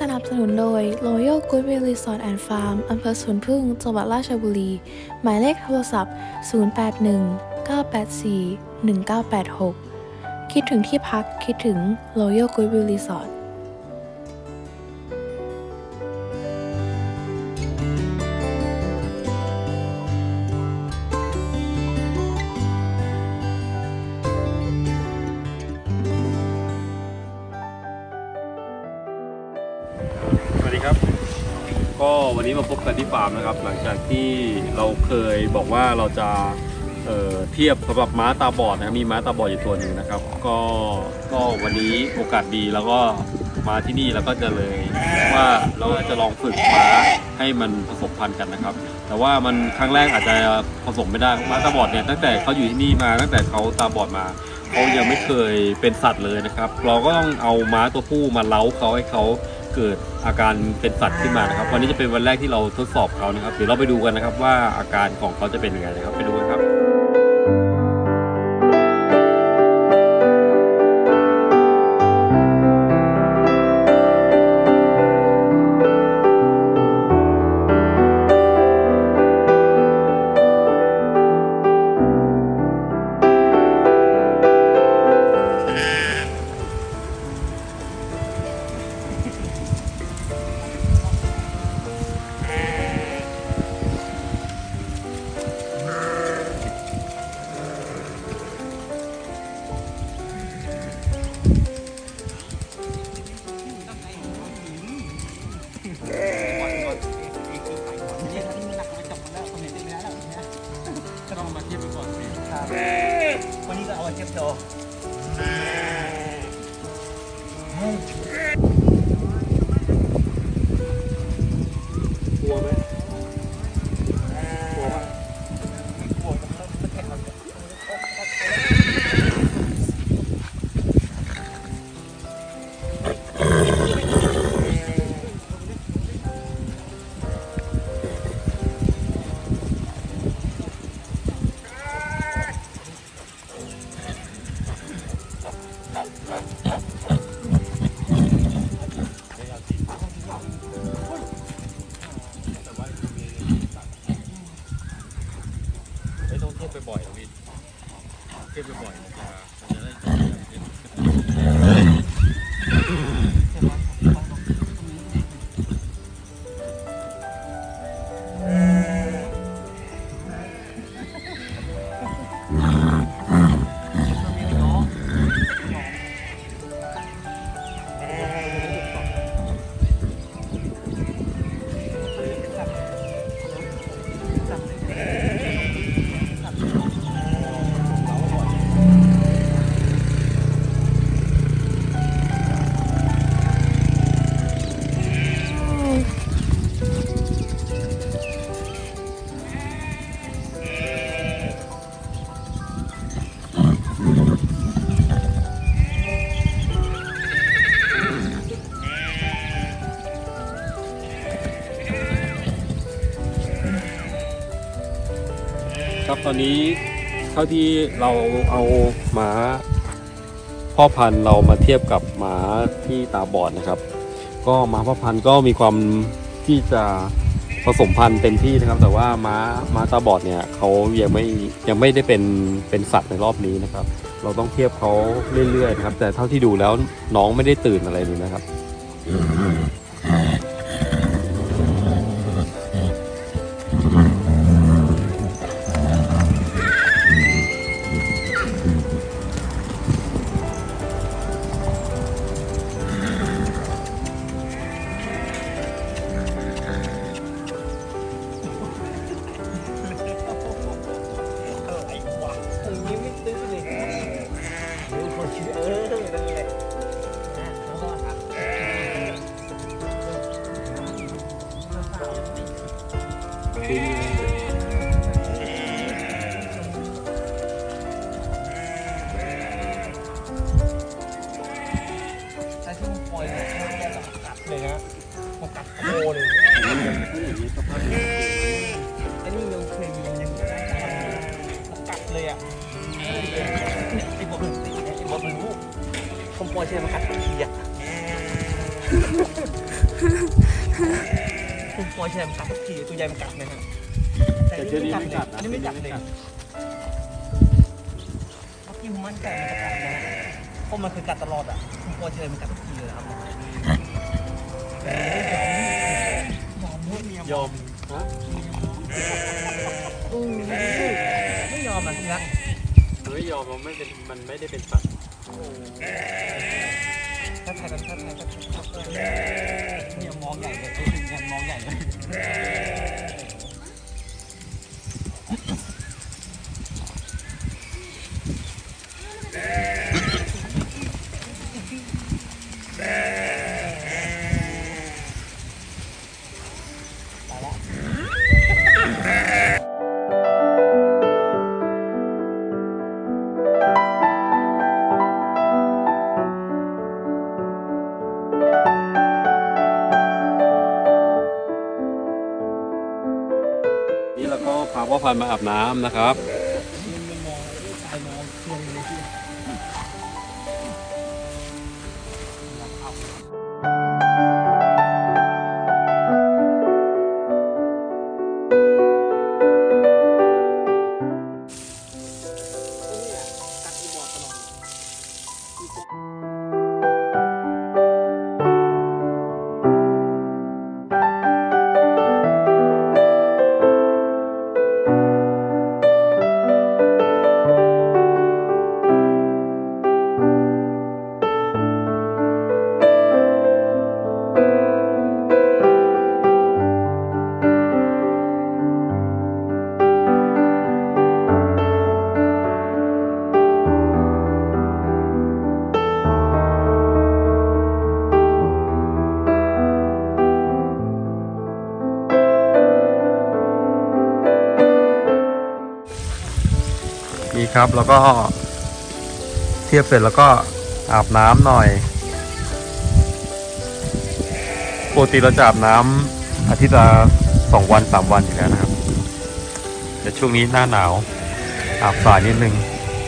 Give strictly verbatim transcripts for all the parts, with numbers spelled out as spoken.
สนับสนุนโดย Royal Goodwill Resort and Farm อำเภอสวนพึ่ง จังหวัดราชบุรี หมายเลขโทรศัพท์ ศูนย์ แปด หนึ่ง เก้า แปด สี่ หนึ่ง เก้า แปด หก คิดถึงที่พักคิดถึง Royal Goodwill Resort ก็วันนี้มาพบกันที่ฟาร์มนะครับหลังจากที่เราเคยบอกว่าเราจะ เอ่อ เทียบสำหรับม้าตาบอดนะครับมีม้าตาบอดอยู่ตัวหนึ่งนะครับก็ก็วันนี้โอกาสดีแล้วก็มาที่นี่แล้วก็จะเลยว่าเราจะลองฝึกม้าให้มันผสมพันธุ์กันนะครับแต่ว่ามันครั้งแรกอาจจะผสมไม่ได้ม้าตาบอดเนี่ยตั้งแต่เขาอยู่ที่นี่มาตั้งแต่เขาตาบอดมาเขายังไม่เคยเป็นสัตว์เลยนะครับเราก็ต้องเอาม้าตัวผู้มาเล้าเขาให้เขาเกิดอาการเป็นสัตว์ขึ้นมานะครับวันนี้จะเป็นวันแรกที่เราทดสอบเขานะครับเดี๋ยวเราไปดูกันนะครับว่าอาการของเขาจะเป็นยังไงนะครับไปดูกันครับวันนี้ก็เอาไว้เก็บโตกลัวไหมกลัวไหมกลัวมันแข็งมันไปบ่อยนะพี่เก็บไปบ่อยมันจะได้ครับตอนนี้เท่าที่เราเอาหมาพ่อพันธุ์เรามาเทียบกับหมาที่ตาบอดนะครับก็หมาพ่อพันธุ์ก็มีความที่จะผสมพันธุ์เต็มที่นะครับแต่ว่าม้าม้าตาบอดเนี่ยเขายังไม่ยังไม่ได้เป็นเป็นสัตว์ในรอบนี้นะครับเราต้องเทียบเขาเรื่อยๆนะครับแต่เท่าที่ดูแล้วน้องไม่ได้ตื่นอะไรเลยนะครับเลยนะมันกัดโคเลยอันนี้ยังเคยมียังมันกัดเลยอ่ะไอ้บอลไอ้บอลมันรู้คอมปอยใช่ไหมมันกัดทีอ่ะผมปล่อยแชมกัดทุกทีตัวใหญ่มันกัดนะครับแต่เชือกนี้ไม่กัดนะอันนี้ไม่กัดเลยเมื่อกี้ผมมั่นใจมันจะกัดนะเพราะมันคือกัดตลอดอ่ะผมปล่อยเชมมันกัดทุกทีเลยครับยอมฮะไม่ยอมอ่ะพี่รักมันไม่ยอมมันไม่เป็นมันไม่ได้เป็นสัตว์ถ้าถ่ายกันถ้าถ่ายกันเนี่ยมองใหญ่เลยเนี่ยมองใหญ่เลยนี่เราก็พาพ่อพันธุ์มาอาบน้ำนะครับ นี่ครับแล้วก็เทียบเสร็จแล้วก็อาบน้ำหน่อยปกติเราจะอาบน้ำอาทิตย์ละสองวันสามวันอยู่แล้วนะครับแต่ช่วงนี้หน้าหนาวอาบสายนิดนึง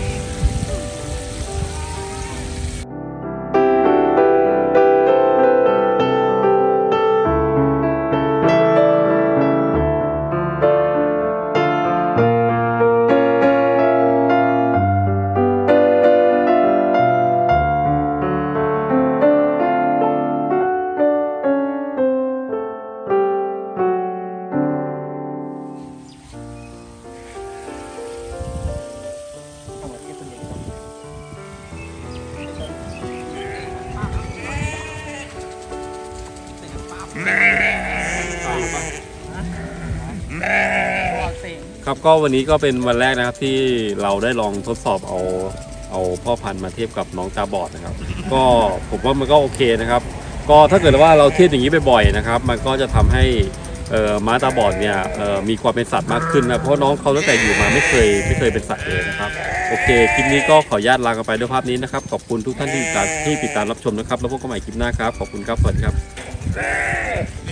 ครับก็วันนี้ก็เป็นวันแรกนะครับที่เราได้ลองทดสอบเอาเอาพ่อพันธุ์มาเทียบกับน้องตาบอดนะครับก็ผมว่ามันก็โอเคนะครับก็ถ้าเกิดว่าเราเทียบอย่างนี้บ่อยๆนะครับมันก็จะทำให้ม้าตาบอดเนี่ยมีความเป็นสัตว์มากขึ้นนะเพราะน้องเขาตั้งแต่อยู่มาไม่เคยไม่เคยเป็นสัตว์เลยนะครับโอเคคลิปนี้ก็ขออนุญาตลากันไปด้วยภาพนี้นะครับขอบคุณทุกท่านที่ติดตามที่ติดตามรับชมนะครับแล้วพบกันใหม่คลิปหน้าครับขอบคุณครับสวัสดีครับ